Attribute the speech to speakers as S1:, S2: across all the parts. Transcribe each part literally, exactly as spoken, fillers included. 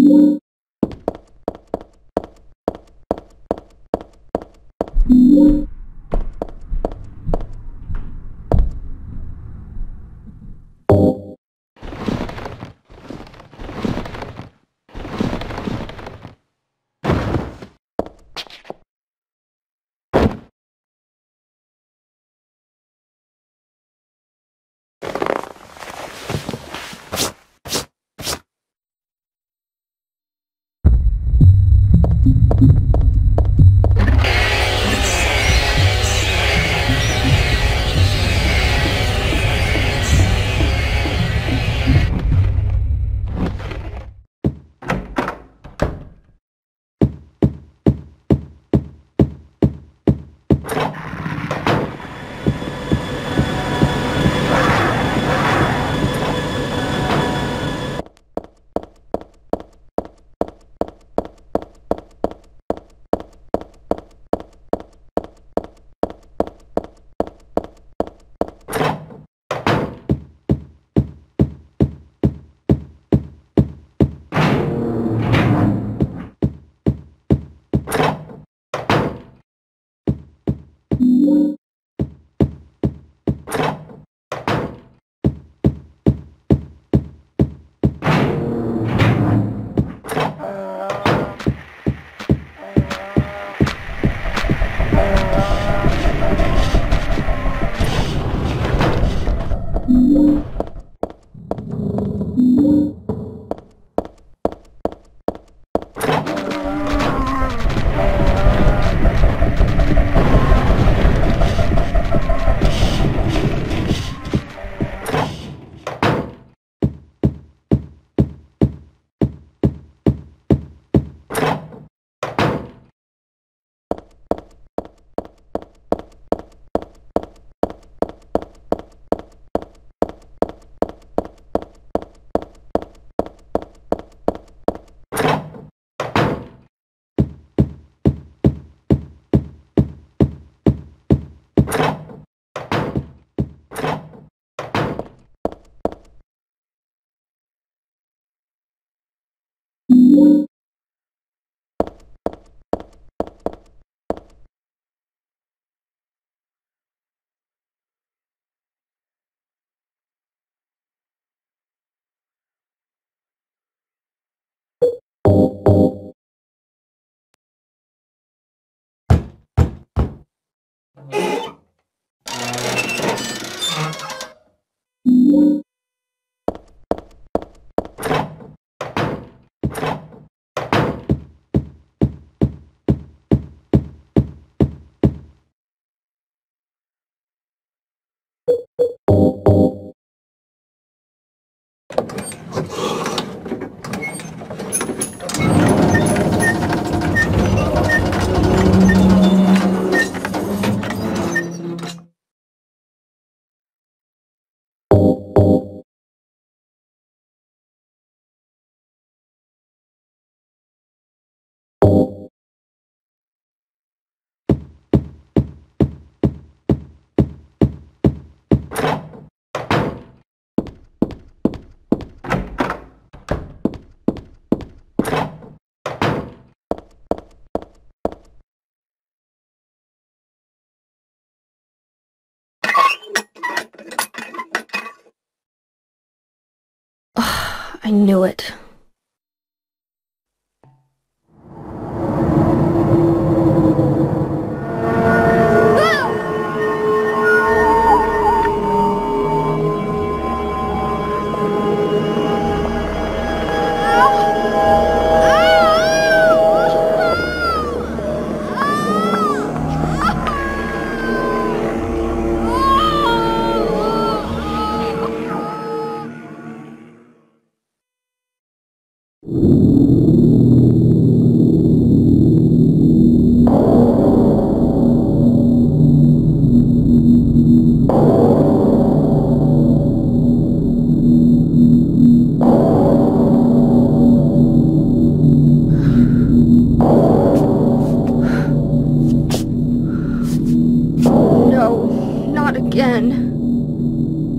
S1: I knew it.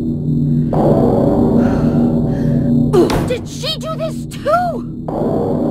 S1: Did she do this too?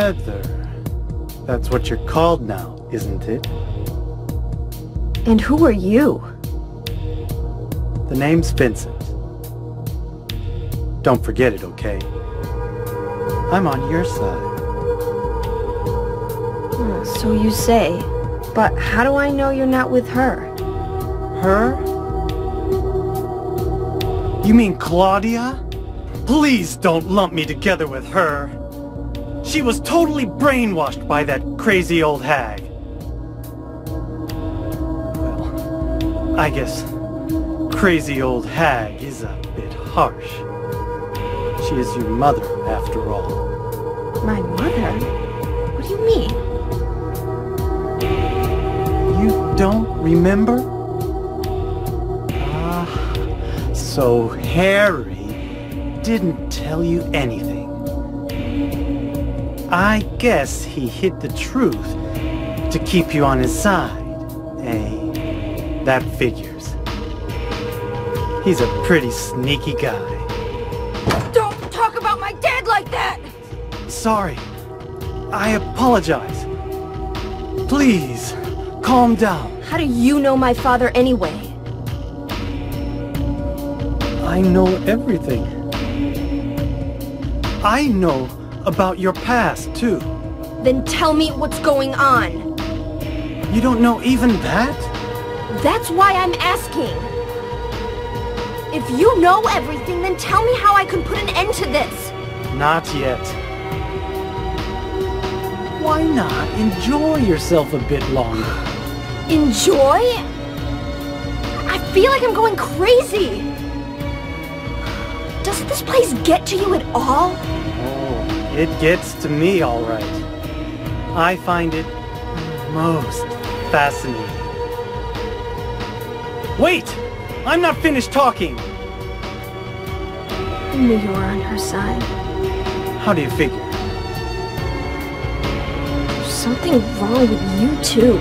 S2: Heather. That's what you're called now, isn't it?
S1: And who are you?
S2: The name's Vincent. Don't forget it, okay? I'm on your side.
S1: So you say. But how do I know you're not with her?
S2: Her? You mean Claudia? Please don't lump me together with her. She was totally brainwashed by that crazy old hag. Well, I guess crazy old hag is a bit harsh. She is your mother, after all.
S1: My mother? What do you mean?
S2: You don't remember? Ah, so Harry didn't tell you anything. I guess he hid the truth to keep you on his side, eh? That figures. He's a pretty sneaky guy.
S1: Don't talk about my dad like that!
S2: Sorry. I apologize. Please, calm down.
S1: How do you know my father anyway?
S2: I know everything. I know about your past, too.
S1: Then tell me what's going on.
S2: You don't know even that?
S1: That's why I'm asking. If you know everything, then tell me how I can put an end to this.
S2: Not yet. Why not enjoy yourself a bit longer?
S1: Enjoy? I feel like I'm going crazy. Does this place get to you at all?
S2: Oh, it gets to me, all right. I find it most fascinating. Wait! I'm not finished talking!
S1: I knew you were on her side.
S2: How do you figure?
S1: There's something wrong with you, too.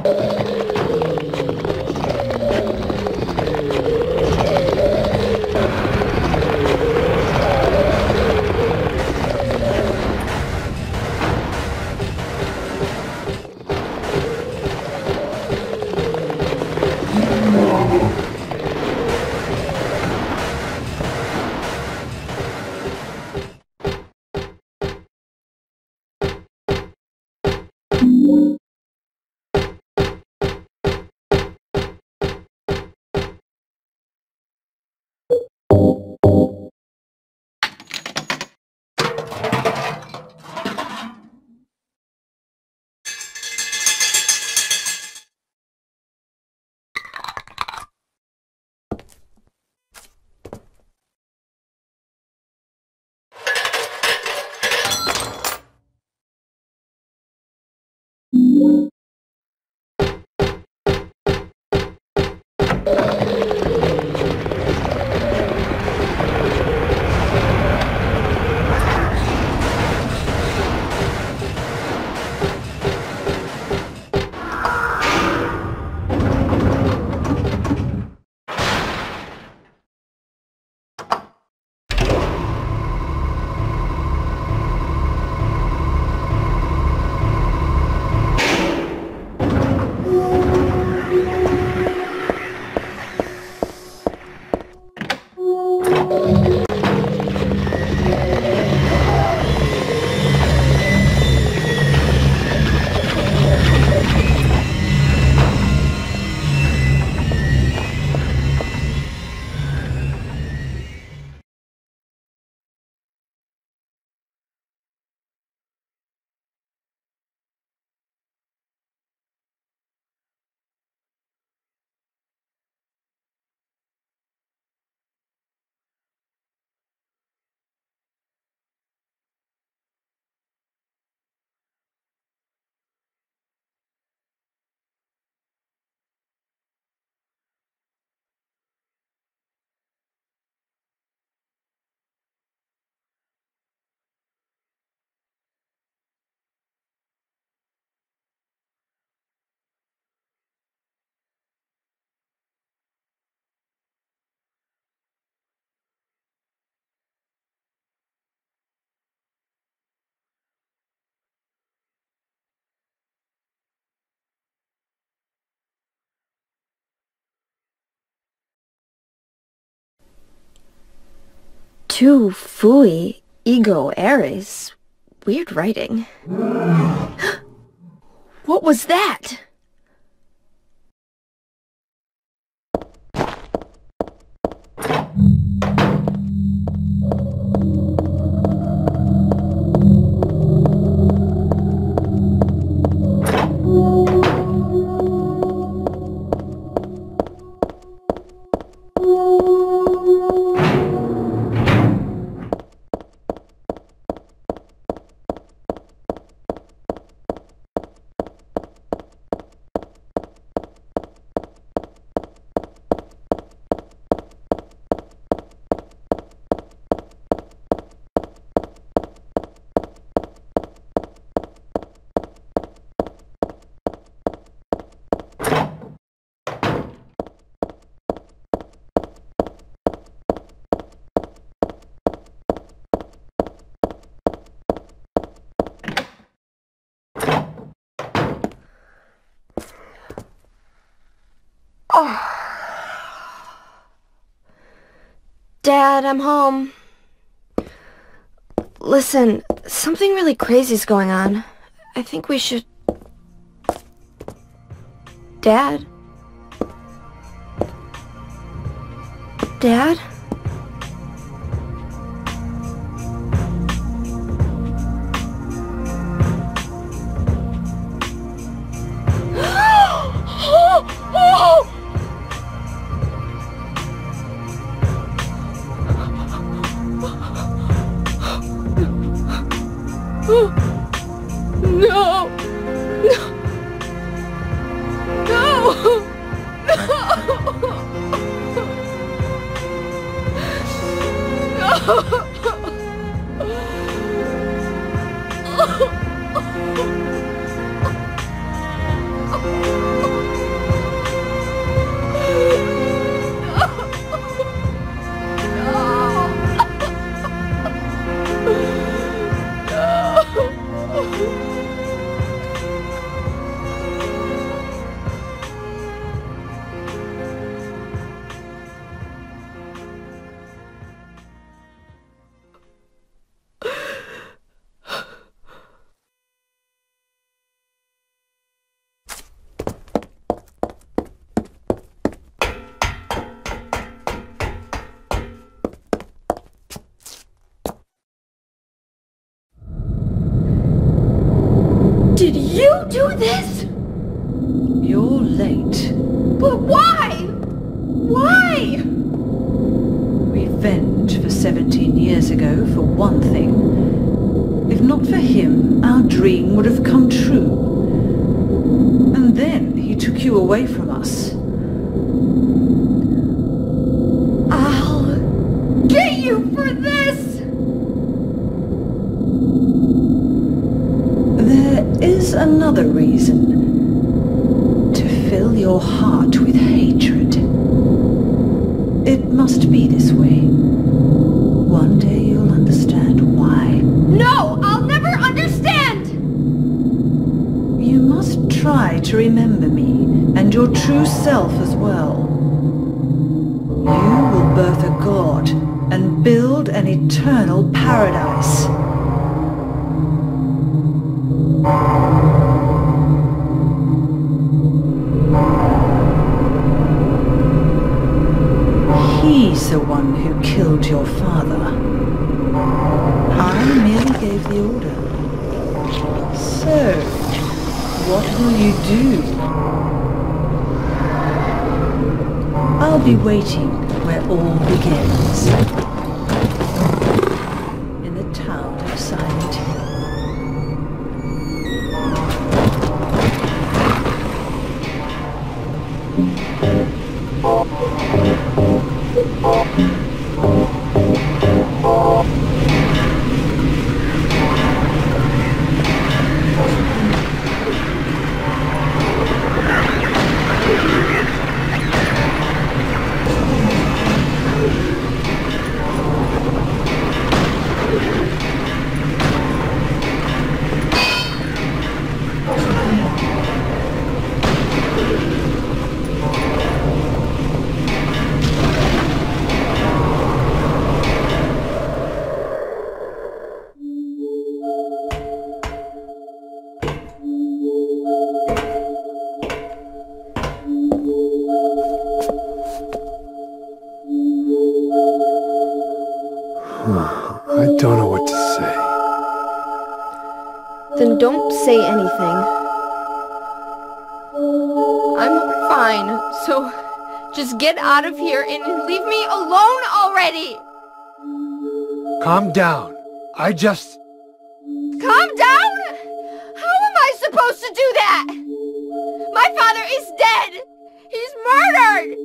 S1: Tu fui ego eris. Weird writing. What was that? Oh. Dad, I'm home. Listen, something really crazy's going on. I think we should... Dad? Dad? No! No! No! You do this?
S3: You're late.
S1: But why? Why?
S3: Revenge for seventeen years ago, for one thing. If not for him, our dream would have come true. And then he took you away from us.
S1: I'll get you for this!
S3: There is another reason. To fill your heart with hatred. It must be this way. One day you'll understand why.
S1: No! I'll never understand!
S3: You must try to remember me, and your true self as well. You will birth a god, and build an eternal paradise. He's the one who killed your father. I merely gave the order. So, what will you do? I'll be waiting where all begins. In the town of Sairento Hiru.
S4: I don't know what to say.
S1: Then don't say anything. I'm fine, so just get out of here and leave me alone already!
S4: Calm down. I just...
S1: Calm down? How am I supposed to do that? My father is dead! He's murdered!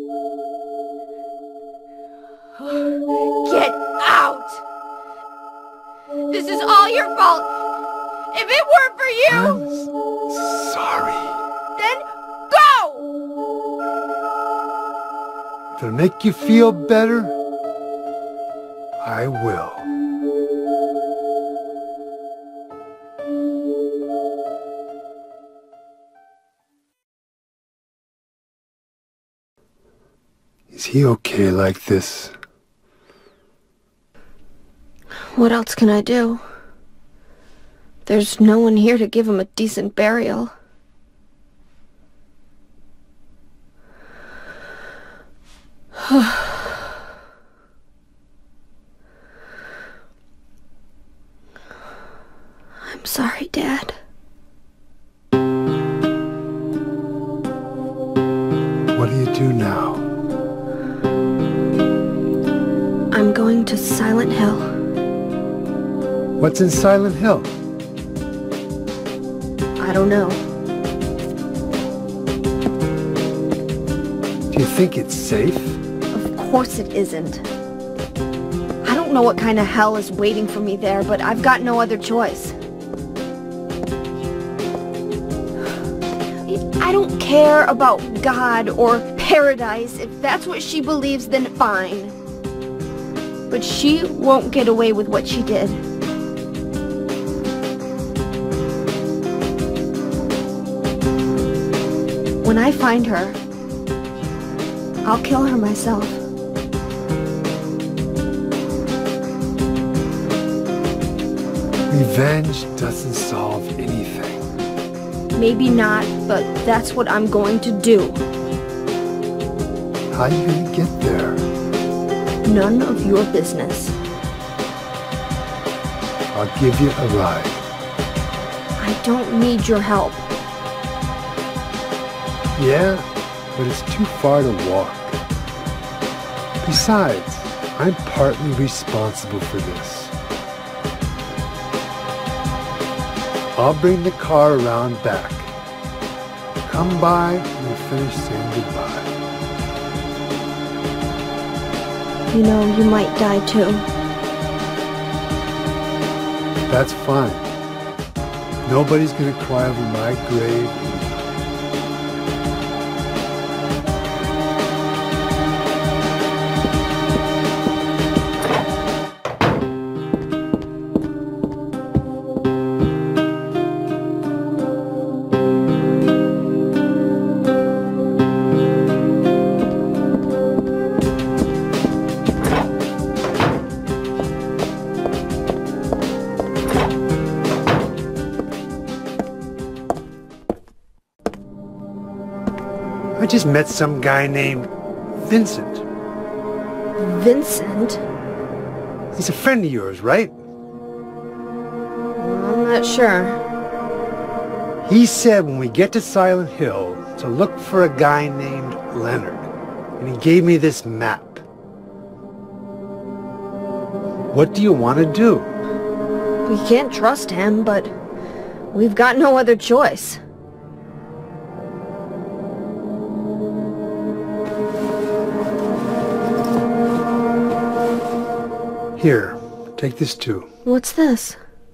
S1: Get out! This is all your fault! If it weren't for you...
S4: I'm s- sorry.
S1: Then go!
S4: If it'll make you feel better, I will. Is he okay like this?
S1: What else can I do? There's no one here to give him a decent burial. I'm sorry, Dad.
S4: What do you do now?
S1: I'm going to Silent Hill.
S4: What's in Silent Hill?
S1: I don't know.
S4: Do you think it's safe?
S1: Of course it isn't. I don't know what kind of hell is waiting for me there, but I've got no other choice. I don't care about God or paradise. If that's what she believes, then fine. But she won't get away with what she did. When I find her, I'll kill her myself.
S4: Revenge doesn't solve anything.
S1: Maybe not, but that's what I'm going to do.
S4: How are you gonna get there?
S1: None of your business.
S4: I'll give you a ride.
S1: I I don't need your help.
S4: Yeah, but it's too far to walk. Besides, I'm partly responsible for this. I'll bring the car around back. Come by and we'll finish saying goodbye.
S1: You know, you might die too.
S4: That's fine. Nobody's gonna cry over my grave. I just met some guy named Vincent.
S1: Vincent?
S4: He's a friend of yours, right?
S1: I'm not sure.
S4: He said when we get to Silent Hill to look for a guy named Leonard. And he gave me this map. What do you want to do?
S1: We can't trust him, but we've got no other choice.
S4: Here, take this too.
S1: What's this?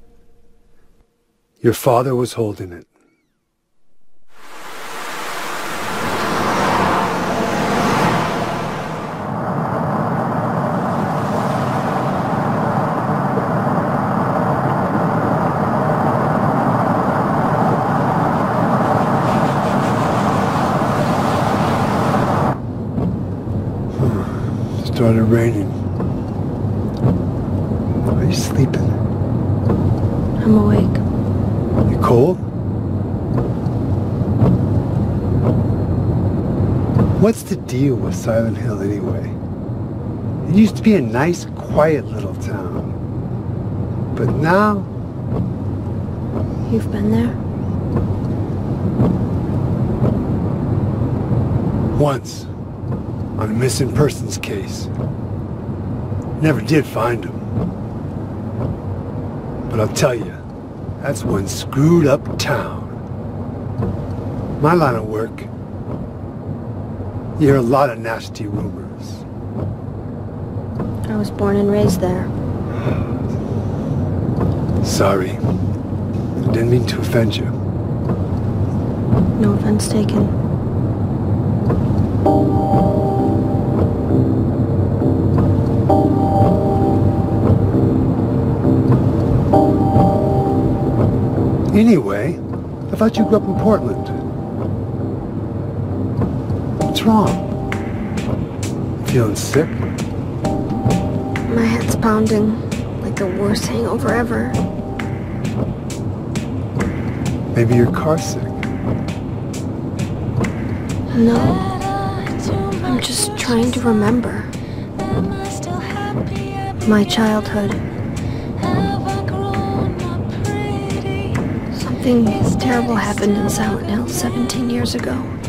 S4: Your father was holding it. It started raining. Are you sleeping?
S1: I'm awake.
S4: You cold? What's the deal with Silent Hill anyway? It used to be a nice, quiet little town. But now...
S1: You've been there?
S4: Once. On a missing persons case. Never did find him. But I'll tell you, that's one screwed up town. My line of work, you hear a lot of nasty rumors.
S1: I was born and raised there.
S4: Sorry. I didn't mean to offend you.
S1: No offense taken.
S4: Anyway, I thought you grew up in Portland. What's wrong? Feeling sick?
S1: My head's pounding like the worst hangover ever.
S4: Maybe your car's sick.
S1: No. I'm just trying to remember. My childhood. Something terrible happened in Silent Hill seventeen years ago.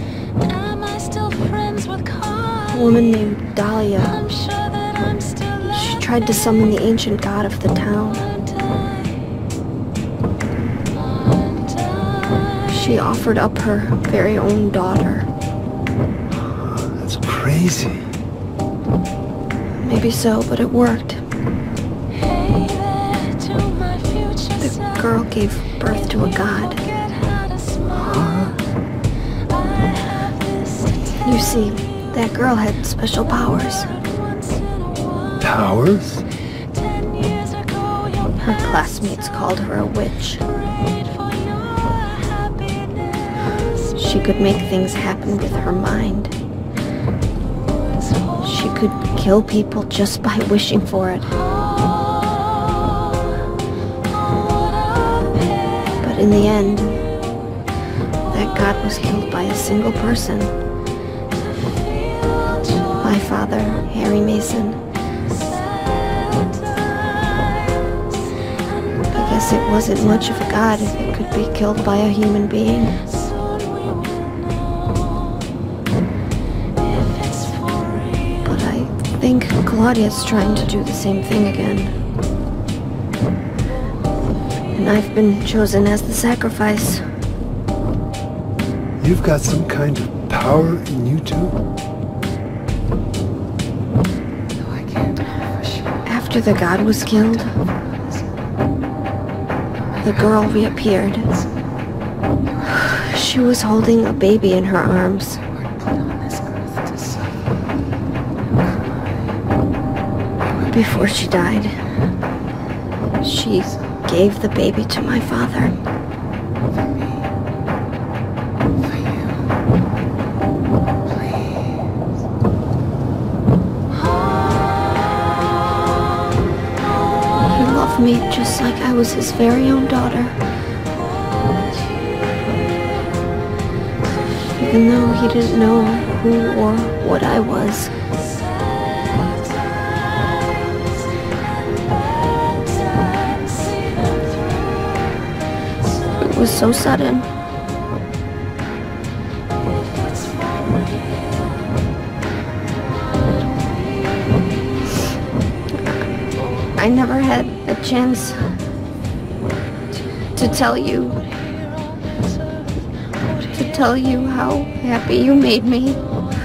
S1: A woman named Dahlia. She tried to summon the ancient god of the town. She offered up her very own daughter.
S4: That's crazy.
S1: Maybe so, but it worked. The girl gave birth to a god. You see, that girl had special powers.
S4: Powers?
S1: Her classmates called her a witch. She could make things happen with her mind. She could kill people just by wishing for it. But in the end, that god was killed by a single person. My father, Harry Mason. I guess guess it wasn't much of a god if it could be killed by a human being. But I think Claudia's trying to do the same thing again. And I've been chosen as the sacrifice.
S4: You've got some kind of power in you too?
S1: After the god was killed, the girl reappeared. She was holding a baby in her arms. Before she died, she gave the baby to my father. Me just like I was his very own daughter. Even though he didn't know who or what I was. It was so sudden. I never had a chance to tell you, to tell you how happy you made me.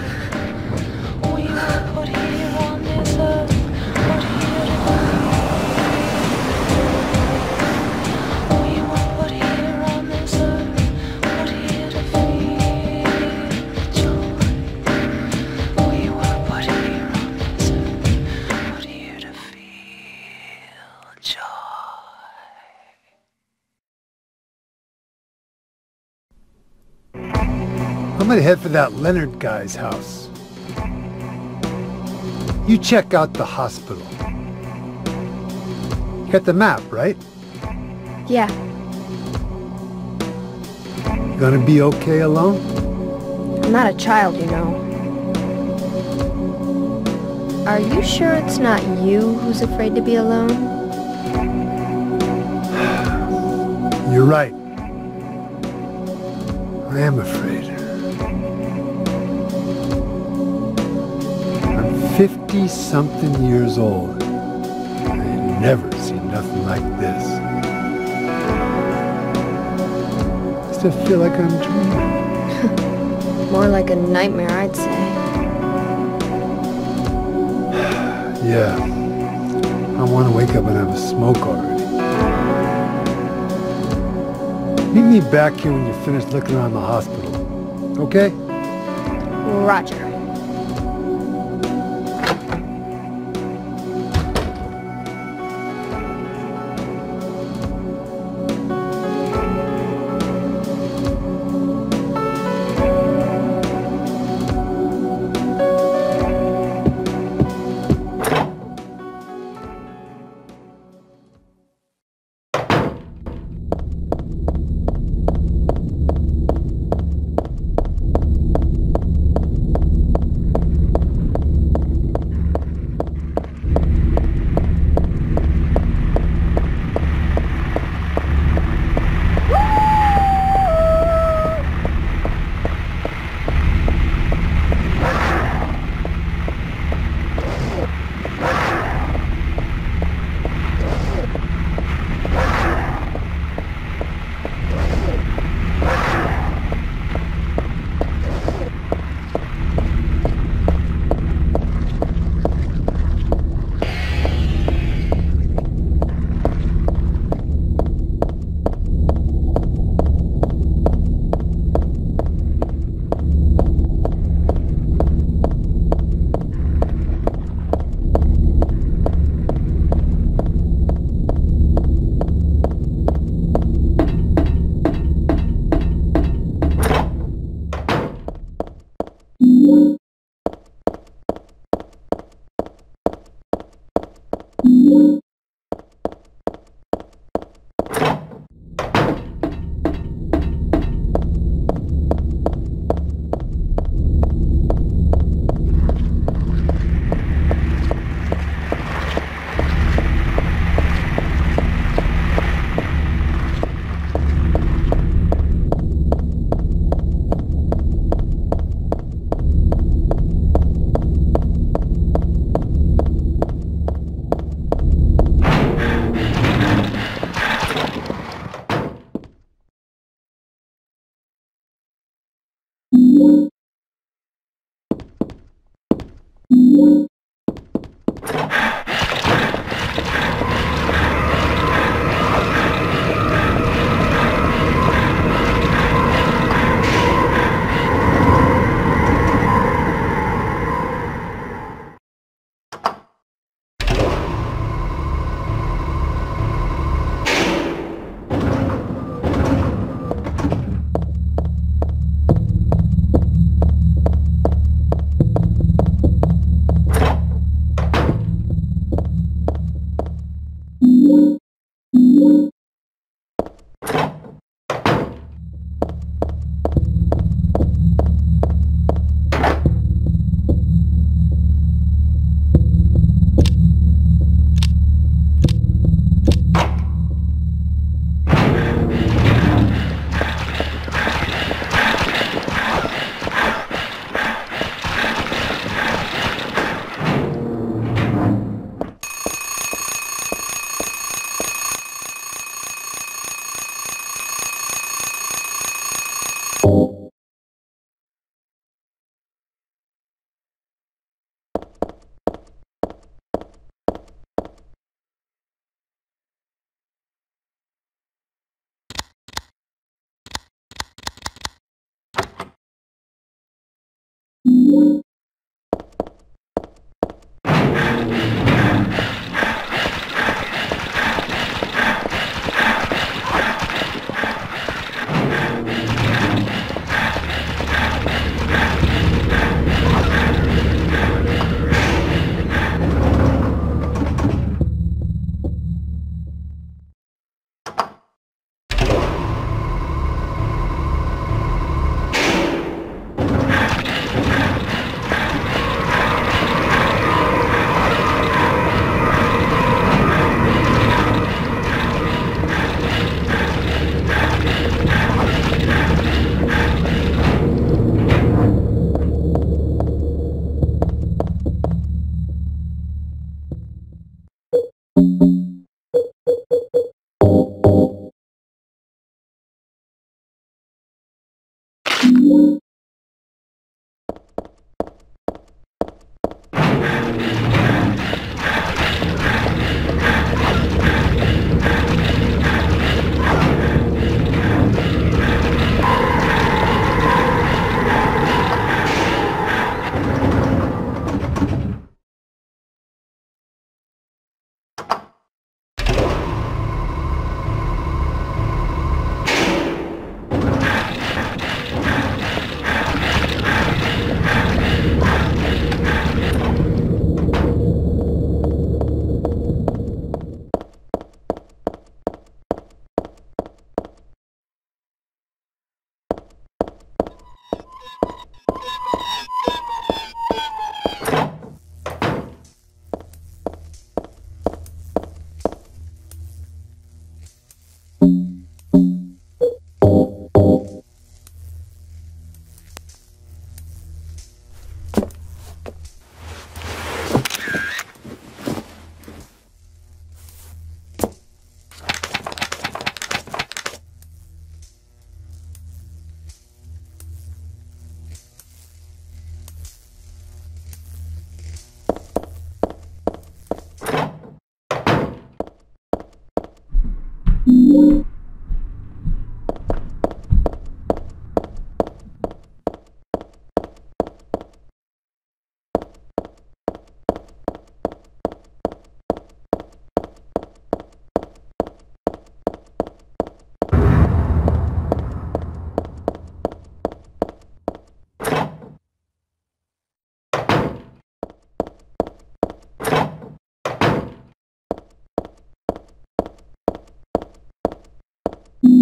S4: I'm gonna head for that Leonard guy's house. You check out the hospital. You got the map, right?
S1: Yeah.
S4: You gonna be okay alone?
S1: I'm not a child, you know. Are you sure it's not you who's afraid to be alone?
S4: You're right. I am afraid. fifty-something years old. I ain't never seen nothing like this. I still feel like I'm dreaming.
S1: More like a nightmare, I'd say.
S4: Yeah. I want to wake up and have a smoke already. Meet me back here when you're finished looking around the hospital. Okay?
S1: Roger.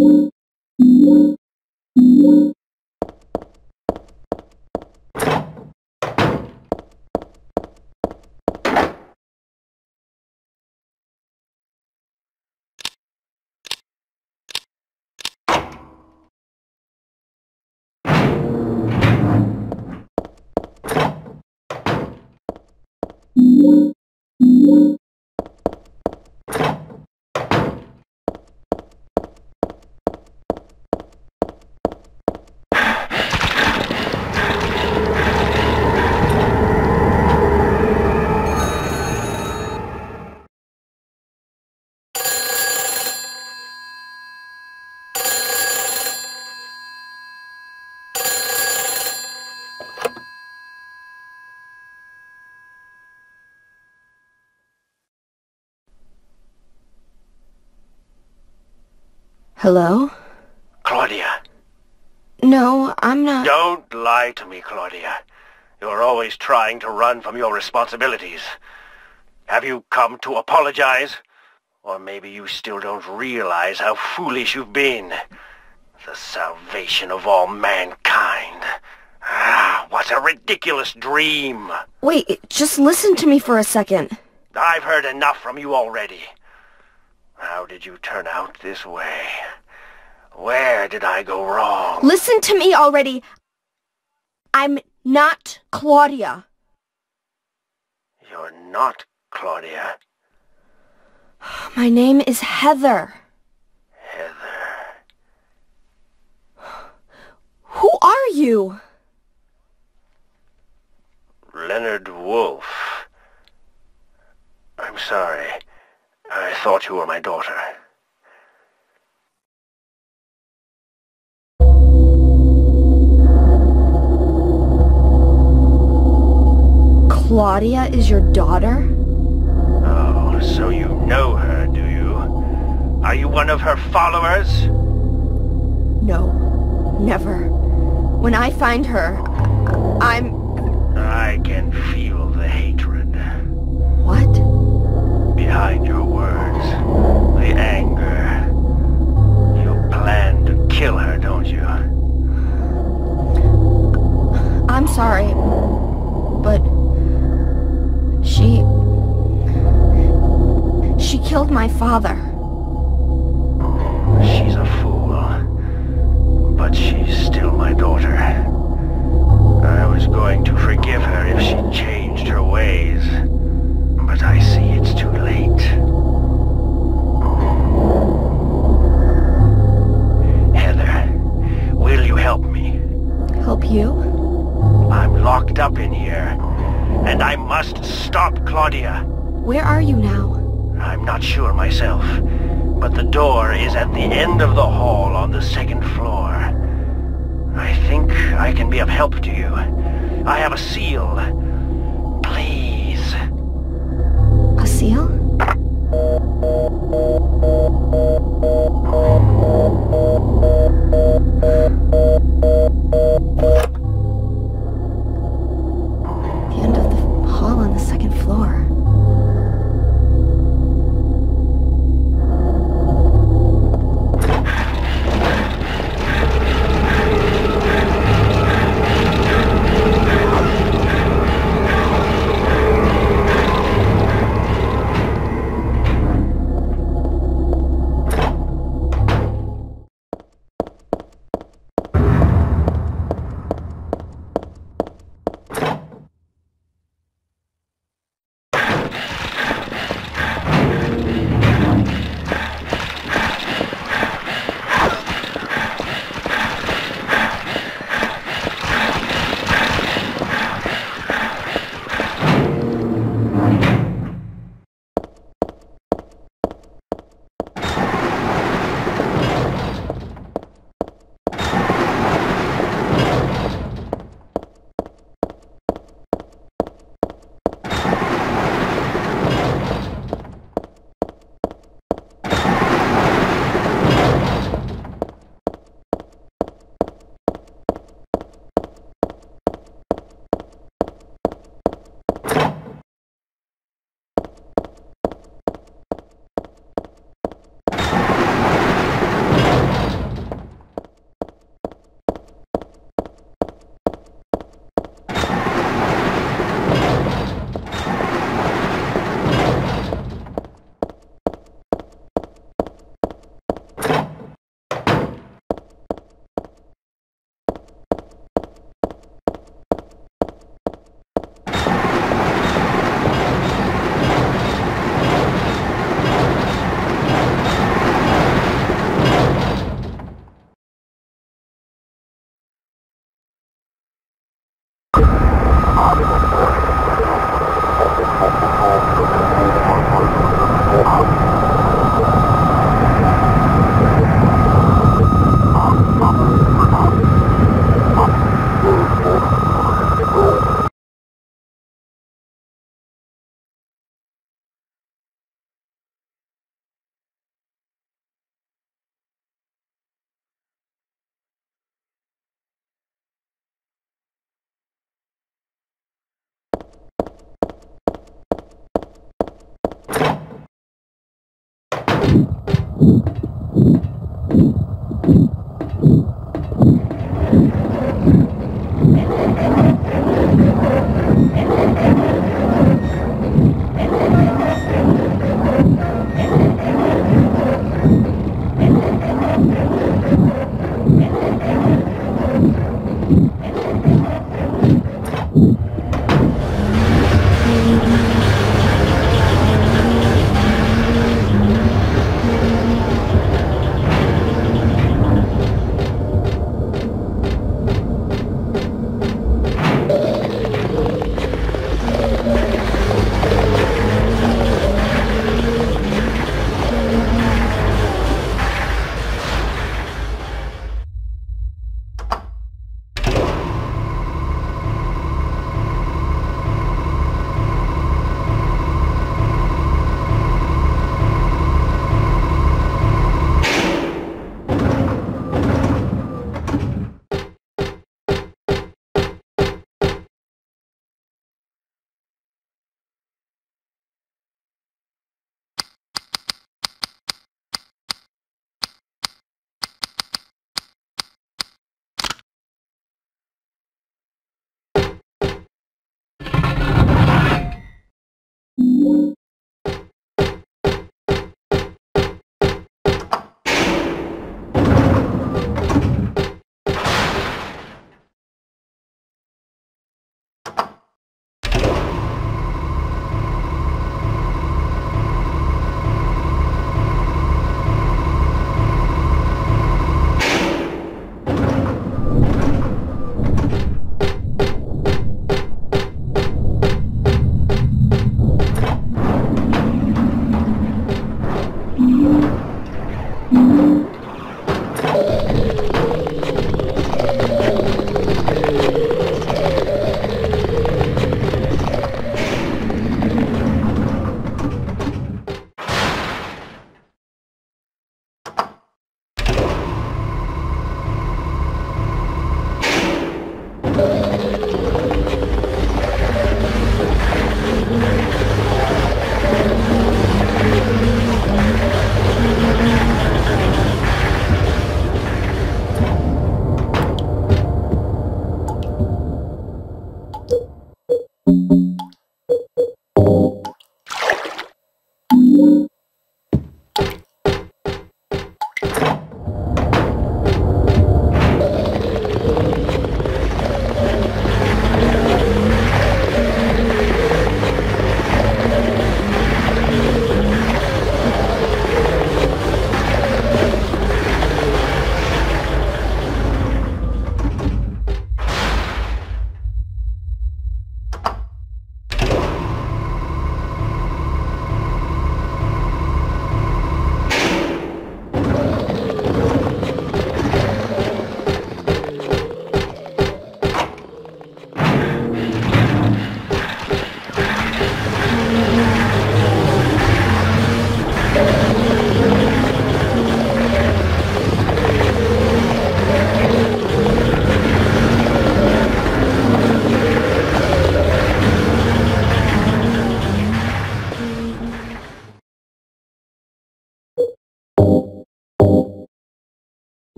S1: Hello?
S5: Claudia.
S1: No, I'm not...
S5: Don't lie to me, Claudia. You're always trying to run from your responsibilities. Have you come to apologize? Or maybe you still don't realize how foolish you've been. The salvation of all mankind. Ah, what a ridiculous dream.
S1: Wait, just listen to me for a second.
S5: I've heard enough from you already. How did you turn out this way? Where did I go wrong?
S1: Listen to me already. I'm not Claudia.
S5: You're not Claudia.
S1: My name is Heather.
S5: Heather.
S1: Who are you?
S5: Leonard Wolf. I'm sorry. I thought you were my daughter.
S1: Claudia is your daughter?
S5: Oh, so you know her, do you? Are you one of her followers?
S1: No, never. When I find her, I'm...
S5: I can feel the hatred.
S1: What?
S5: Behind your words, the anger. You plan to kill her, don't you?
S1: I'm sorry, but she... She killed my father.
S5: She's a fool, but she's still my daughter. I was going to forgive her if she changed her ways. But I see it's too late. Heather, will you help me?
S1: Help you?
S5: I'm locked up in here, and I must stop Claudia.
S1: Where are you now?
S5: I'm not sure myself, but the door is at the end of the hall on the second floor. I think I can be of help to you. I have a seal. Please.
S1: A seal? The end of the hall on the second floor.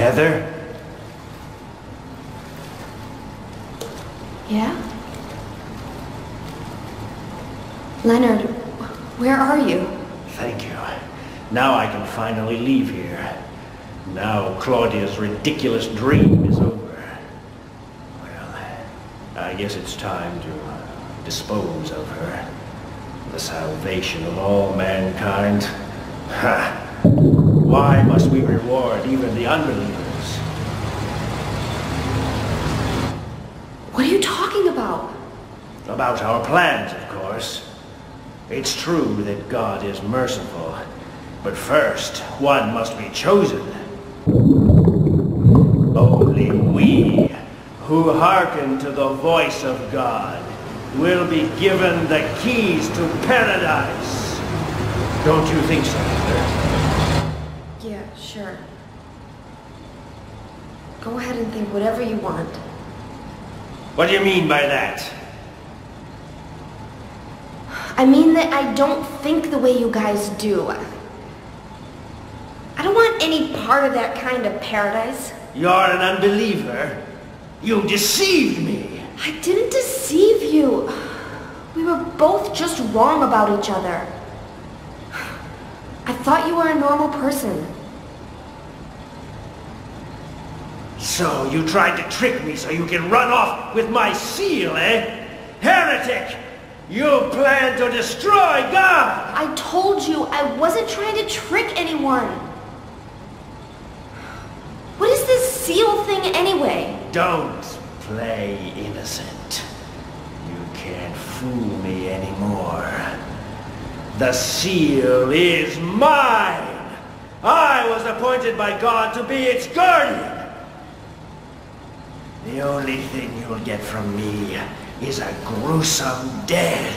S5: Heather?
S1: Yeah? Leonard, where are you?
S5: Thank you. Now I can finally leave here. Now Claudia's ridiculous dream is over. Well, I guess it's time to dispose of her. The salvation of all mankind. Ha! Why must we reward even the unbelievers?
S1: What are you talking about?
S5: About our plans, of course. It's true that God is merciful, but first, one must be chosen. Only we, who hearken to the voice of God, will be given the keys to paradise. Don't you think so, Heather?
S1: Yeah, sure. Go ahead and think whatever you want.
S5: What do you mean by that?
S1: I mean that I don't think the way you guys do. I don't want any part of that kind of paradise.
S5: You're an unbeliever. You deceived me.
S1: I didn't deceive you. We were both just wrong about each other. I thought you were a normal person.
S5: So you tried to trick me so you can run off with my seal, eh? Heretic! You plan to destroy God!
S1: I told you I wasn't trying to trick anyone. What is this seal thing anyway?
S5: Don't play innocent. You can't fool me anymore. The seal is mine! I was appointed by God to be its guardian! The only thing you'll get from me is a gruesome death.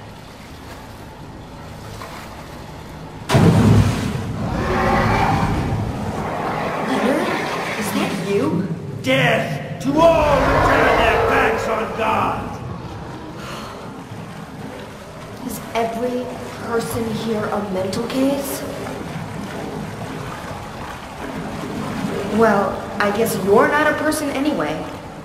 S1: Leonard? Is that you?
S5: Death to all who turn their backs on God!
S1: Is every person here a mental case? Well, I guess you're not a person anyway.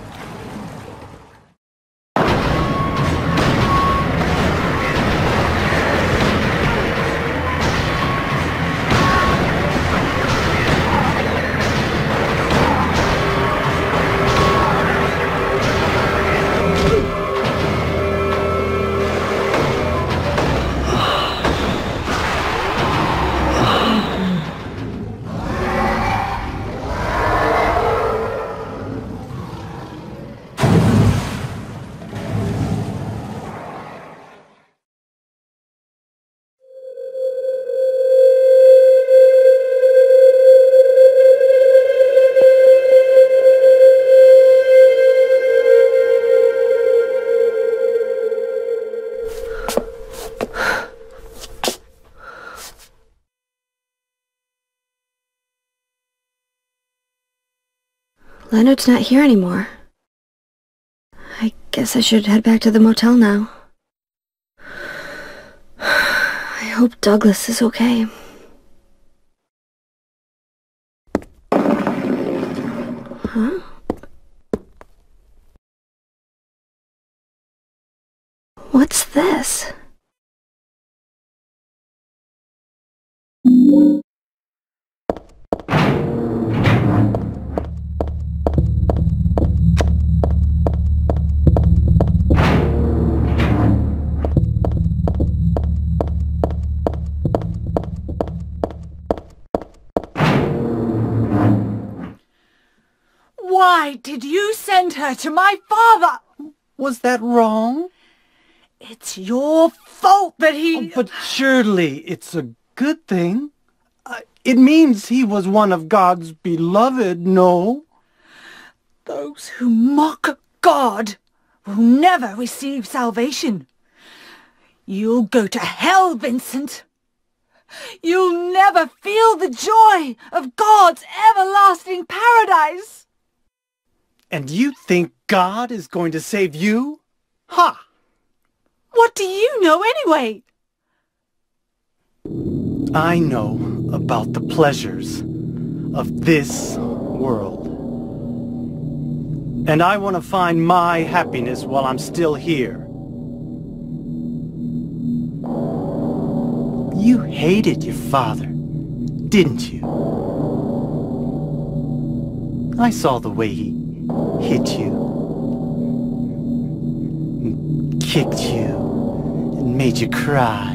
S1: Leonard's not here anymore. I guess I should head back to the motel now. I hope Douglas is okay. Huh? What's this?
S6: Why did you send her to my father?
S2: Was that wrong?
S6: It's your fault that he...
S2: Oh, but surely it's a good thing. Uh, it means he was one of God's beloved, no?
S6: Those who mock God will never receive salvation. You'll go to hell, Vincent. You'll never feel the joy of God's everlasting paradise.
S2: And you think God is going to save you? Ha!
S6: What do you know anyway?
S2: I know about the pleasures of this world. And I want to find my happiness while I'm still here. You hated your father, didn't you? I saw the way he hit you, and kicked you, and made you cry.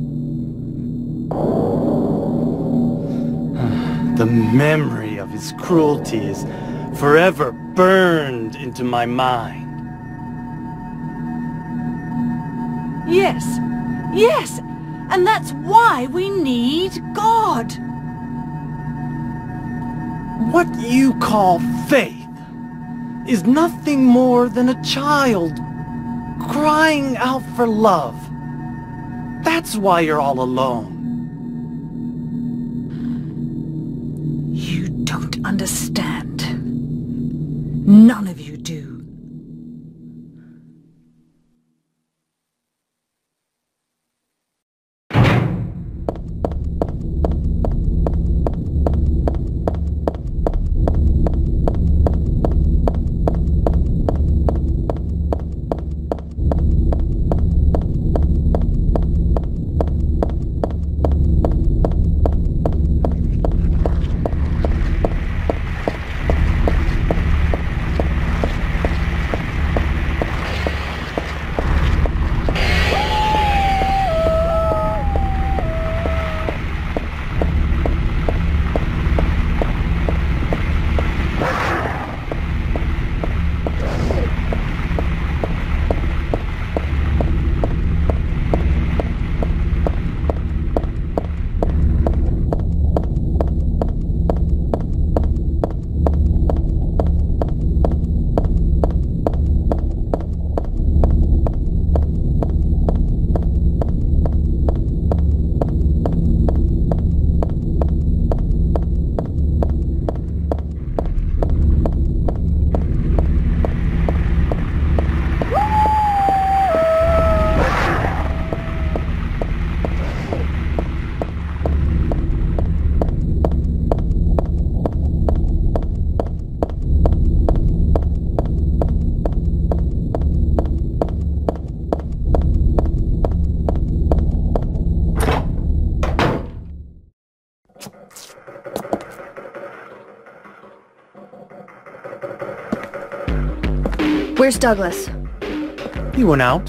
S2: The memory of his cruelty is forever burned into my mind.
S6: Yes, yes, and that's why we need God.
S2: What you call faith is nothing more than a child crying out for love. That's why you're all alone.
S6: You don't understand. None of you do.
S1: Where's Douglas?
S2: He went out.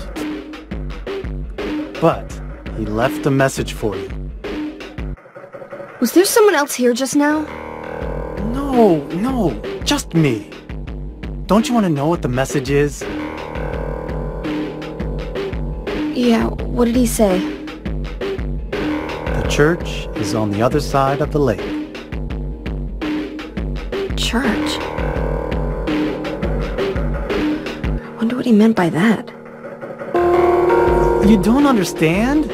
S2: But he left a message for you.
S1: Was there someone else here just now?
S2: No, no, just me. Don't you want to know what the message is?
S1: Yeah, what did he say?
S2: The church is on the other side of the lake.
S1: Church? Wonder what he meant by that.
S2: You don't understand?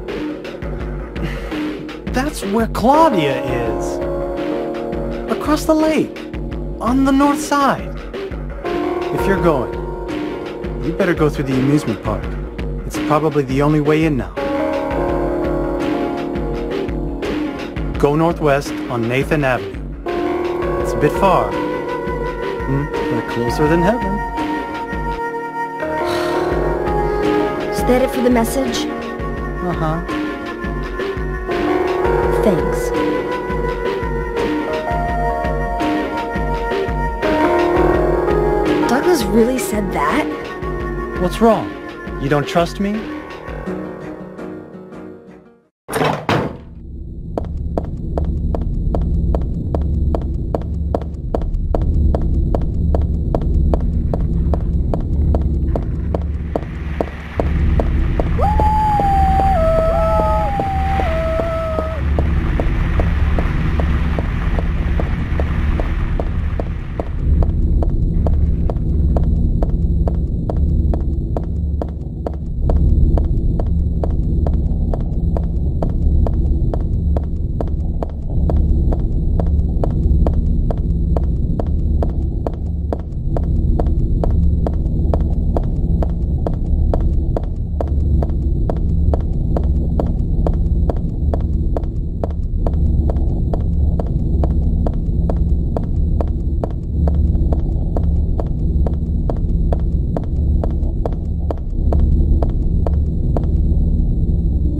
S2: That's where Claudia is. Across the lake. On the north side. If you're going, you better go through the amusement park. It's probably the only way in now. Go northwest on Nathan Avenue. It's a bit far, but closer than heaven.
S1: Is that it for the message?
S2: Uh-huh.
S1: Thanks. Douglas really said that?
S2: What's wrong? You don't trust me?